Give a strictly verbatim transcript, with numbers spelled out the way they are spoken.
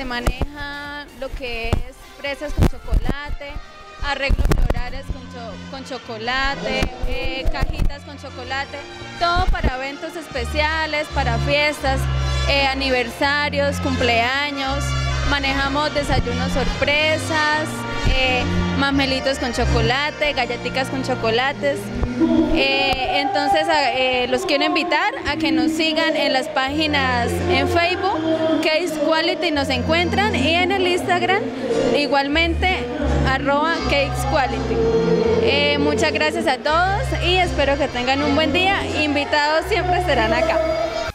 maneja lo que es fresas con chocolate, arreglos florales con, cho con chocolate, eh, cajitas con chocolate, todo para eventos especiales, para fiestas, eh, aniversarios, cumpleaños. Manejamos desayunos sorpresas, eh, mamelitos con chocolate, galletitas con chocolates. Eh, entonces eh, los quiero invitar a que nos sigan en las páginas en Facebook, Cakes Quality nos encuentran, y en el Instagram igualmente arroba Cakes Quality. Eh, muchas gracias a todos y espero que tengan un buen día. Invitados siempre estarán acá.